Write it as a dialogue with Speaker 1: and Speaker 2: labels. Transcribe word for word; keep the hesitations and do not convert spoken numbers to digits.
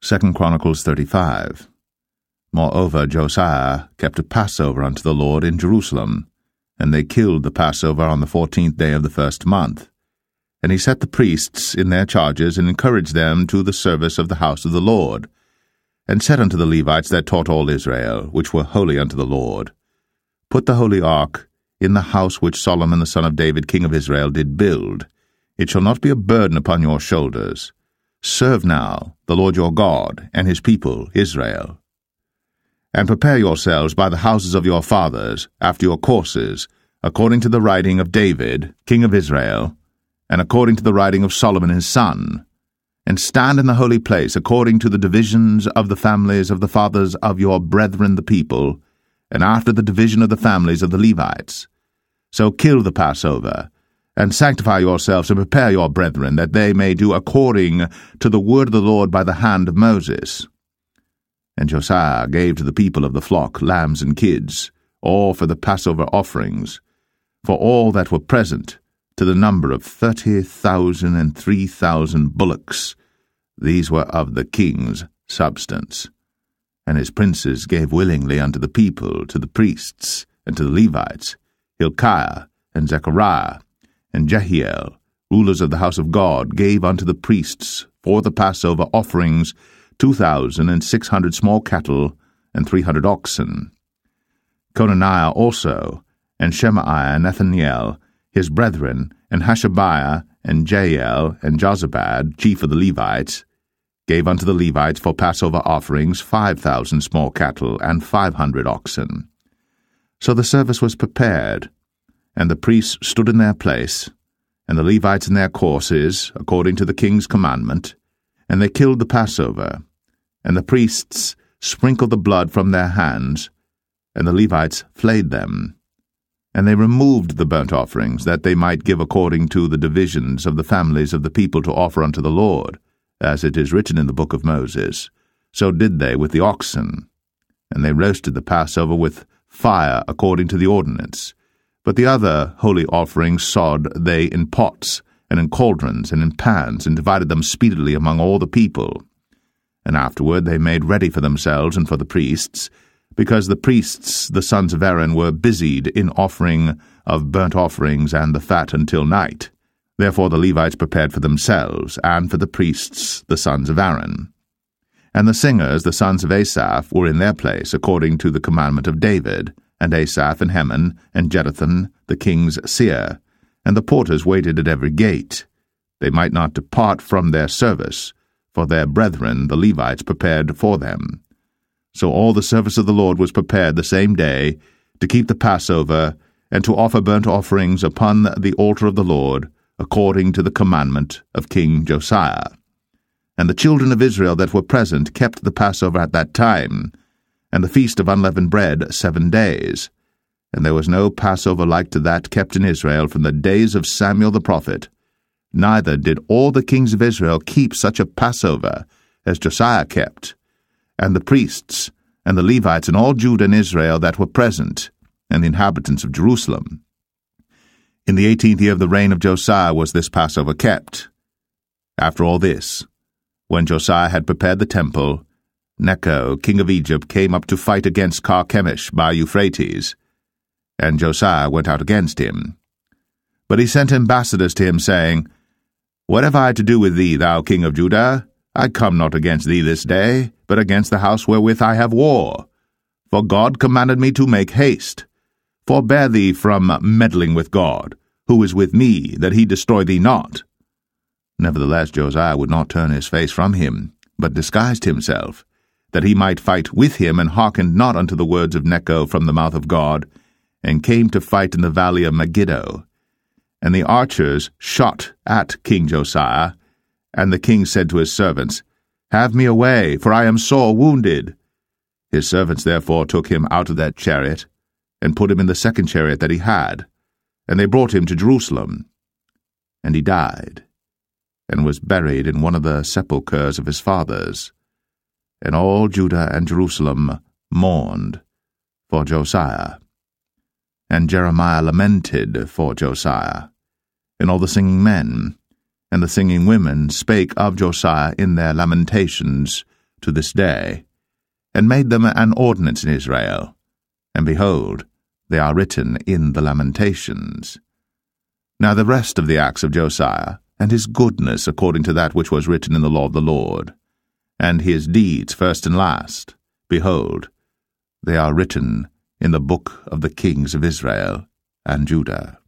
Speaker 1: Second Chronicles thirty-five. Moreover, Josiah kept a Passover unto the Lord in Jerusalem, and they killed the Passover on the fourteenth day of the first month. And he set the priests in their charges, and encouraged them to the service of the house of the Lord, and said unto the Levites that taught all Israel, which were holy unto the Lord, Put the holy ark in the house which Solomon the son of David king of Israel did build. It shall not be a burden upon your shoulders. Serve now the Lord your God, and his people Israel. And prepare yourselves by the houses of your fathers, after your courses, according to the writing of David, king of Israel, and according to the writing of Solomon his son, and stand in the holy place according to the divisions of the families of the fathers of your brethren the people, and after the division of the families of the Levites. So kill the Passover, and sanctify yourselves, and prepare your brethren, that they may do according to the word of the Lord by the hand of Moses. And Josiah gave to the people of the flock lambs and kids, all for the Passover offerings, for all that were present, to the number of thirty thousand and three thousand bullocks. These were of the king's substance. And his princes gave willingly unto the people, to the priests, and to the Levites, Hilkiah, and Zechariah, and Jehiel, rulers of the house of God, gave unto the priests for the Passover offerings two thousand and six hundred small cattle and three hundred oxen. Conaniah also, and Shemaiah, and Nethaniel, his brethren, and Hashabiah, and Jael, and Jozabad, chief of the Levites, gave unto the Levites for Passover offerings five thousand small cattle and five hundred oxen. So the service was prepared, and the priests stood in their place, and the Levites in their courses, according to the king's commandment, and they killed the Passover, and the priests sprinkled the blood from their hands, and the Levites flayed them. And they removed the burnt offerings, that they might give according to the divisions of the families of the people to offer unto the Lord, as it is written in the book of Moses. So did they with the oxen. And they roasted the Passover with fire according to the ordinance. But the other holy offerings sod they in pots, and in cauldrons, and in pans, and divided them speedily among all the people. And afterward they made ready for themselves and for the priests, because the priests, the sons of Aaron, were busied in offering of burnt offerings and the fat until night. Therefore the Levites prepared for themselves, and for the priests, the sons of Aaron. And the singers, the sons of Asaph, were in their place, according to the commandment of David, and Asaph, and Heman, and Jeduthun, the king's seer, and the porters waited at every gate. They might not depart from their service, for their brethren the Levites prepared for them. So all the service of the Lord was prepared the same day, to keep the Passover, and to offer burnt offerings upon the altar of the Lord, according to the commandment of King Josiah. And the children of Israel that were present kept the Passover at that time, and the feast of unleavened bread seven days. And there was no Passover like to that kept in Israel from the days of Samuel the prophet. Neither did all the kings of Israel keep such a Passover as Josiah kept, and the priests, and the Levites, and all Judah and Israel that were present, and the inhabitants of Jerusalem. In the eighteenth year of the reign of Josiah was this Passover kept. After all this, when Josiah had prepared the temple, Necho, king of Egypt, came up to fight against Carchemish by Euphrates, and Josiah went out against him. But he sent ambassadors to him, saying, What have I to do with thee, thou king of Judah? I come not against thee this day, but against the house wherewith I have war. For God commanded me to make haste. Forbear thee from meddling with God, who is with me, that he destroy thee not. Nevertheless Josiah would not turn his face from him, but disguised himself, that he might fight with him, and hearkened not unto the words of Necho from the mouth of God, and came to fight in the valley of Megiddo. And the archers shot at King Josiah, and the king said to his servants, Have me away, for I am sore wounded. His servants therefore took him out of that chariot, and put him in the second chariot that he had, and they brought him to Jerusalem. And he died, and was buried in one of the sepulchres of his fathers. And all Judah and Jerusalem mourned for Josiah. And Jeremiah lamented for Josiah, and all the singing men, and the singing women spake of Josiah in their lamentations to this day, and made them an ordinance in Israel. And behold, they are written in the Lamentations. Now the rest of the acts of Josiah, and his goodness according to that which was written in the law of the Lord, and his deeds first and last, behold, they are written in the book of the kings of Israel and Judah.